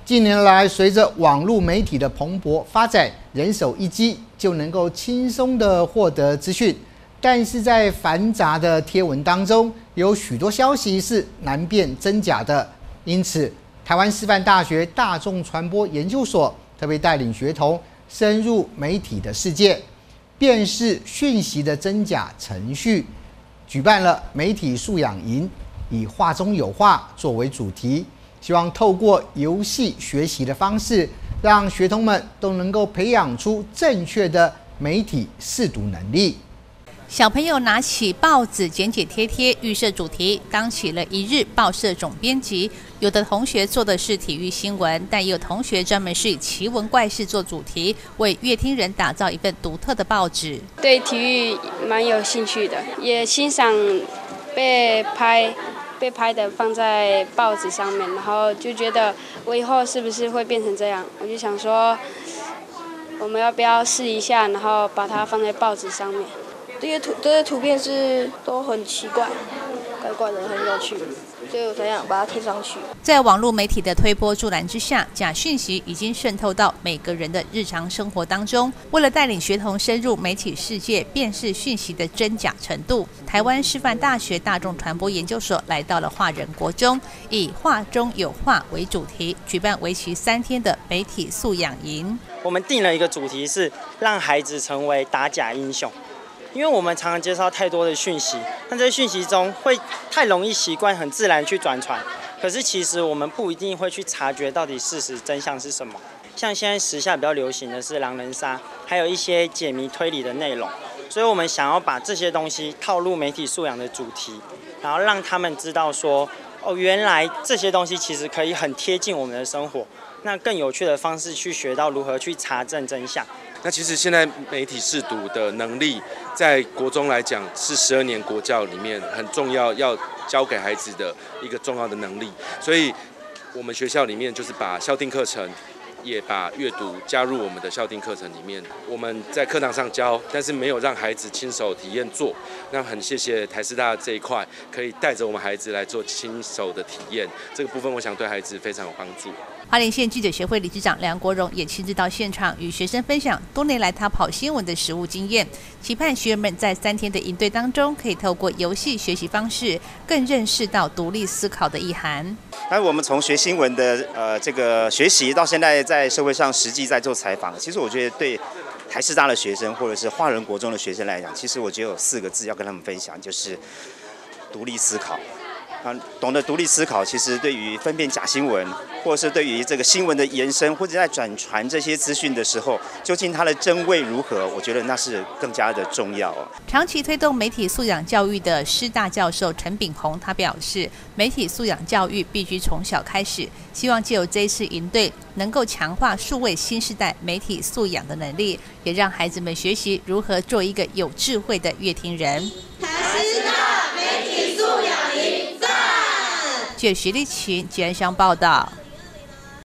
近年来，随着网络媒体的蓬勃发展，人手一机就能够轻松地获得资讯。但是在繁杂的贴文当中，有许多消息是难辨真假的。因此，台湾师范大学大众传播研究所特别带领学童深入媒体的世界，辨识讯息的真假程序，举办了媒体素养营，以话中有话作为主题。希望透过游戏学习的方式，让学童们都能够培养出正确的媒体识读能力。 小朋友拿起报纸剪剪贴贴，预设主题，当起了一日报社总编辑。有的同学做的是体育新闻，但也有同学专门是以奇闻怪事做主题，为乐听人打造一份独特的报纸。 对体育蛮有兴趣的，也欣赏被拍的放在报纸上面，然后就觉得我以后是不是会变成这样？我就想说，我们要不要试一下，然后把它放在报纸上面？ 这些图片都很奇怪，怪怪的，很有趣，所以我才想把它贴上去。 在网络媒体的推波助澜之下，假讯息已经渗透到每个人的日常生活当中。为了带领学童深入媒体世界，辨识讯息的真假程度，台湾师范大学大众传播研究所来到了华仁国中，以话中有话为主题，举办为期3天的媒体素养营。 我们定了一个主题是让孩子成为打假英雄。因为我们常常接收太多的讯息，那这些讯息中会太容易习惯很自然去转传，可是其实我们不一定会去察觉到底事实真相是什么。像现在时下比较流行的是狼人杀，还有一些解谜推理的内容，所以我们想要把这些东西套入媒体素养的主题，然后让他们知道说，哦，原来这些东西其实可以很贴近我们的生活，那更有趣的方式去学到如何去查证真相。 那其实现在媒体识读的能力，在国中来讲是12年国教里面很重要，要教给孩子的一个重要的能力。所以，我们学校里面就是把校定课程，也把阅读加入我们的校定课程里面。我们在课堂上教，但是没有让孩子亲手体验做。那很谢谢台师大这一块，可以带着我们孩子来做亲手的体验。这个部分，我想对孩子非常有帮助。 花莲县记者协会理事长梁国荣也亲自到现场与学生分享多年来他跑新闻的实务经验，期盼学员们在3天的营队当中，可以透过游戏学习方式，更认识到独立思考的意涵。 那我们从学新闻的这个学习到现在在社会上实际在做采访，其实我觉得对台师大的学生或者是华仁国中的学生来讲，其实我觉得有4个字要跟他们分享，就是独立思考。懂得独立思考，其实对于分辨假新闻，或者是对于这个新闻的延伸，或者在转传这些资讯的时候，究竟它的真伪如何？我觉得那是更加的重要。 长期推动媒体素养教育的师大教授陈炳宏，他表示，媒体素养教育必须从小开始，希望借由这一次营队，能够强化数位新世代媒体素养的能力，也让孩子们学习如何做一个有智慧的乐听人。 台师大媒体素养营赞。 据徐立群、吉安乡报道。